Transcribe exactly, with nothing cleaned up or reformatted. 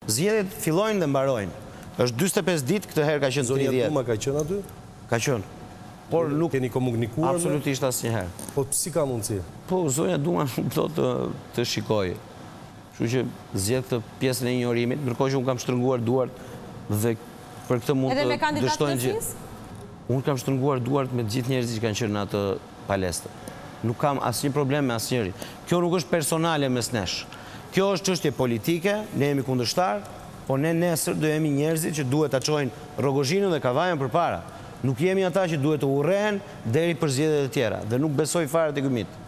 Zgjedhjet fillojnë dhe mbarojnë. Është dyzet e pesë ditë, këtë herë ka qenë Zonja tridhjetë. Duma ka qenë aty? Ka qenë. Por nuk keni komunikuar? Absolutisht asnjëherë. Po si ka mundësi? Po zonja Duma nuk do të të shikojë. Kështu që zgjedh këtë pjesën e injorimit, ndërkohë që unë kam shtrënguar duart dhe për këtë mund të Edhe me kandidat dështojnë kryesisë? Unë kam shtrënguar duart me të gjithë njerëzit që kanë qenë në atë palestër. Nuk kam asnjë problem me asnjërin. Kjo nuk është personale mes nesh. Kjo është çështje politike, ne jemi kundërshtar, po ne nesër do jemi njerëzit që duhet ta çojnë Rogozhinën dhe Kavajën përpara. Nuk jemi ata që duhet të urrehen deri për zgjedhjet e tjera dhe nuk besoj fare tek ky mit.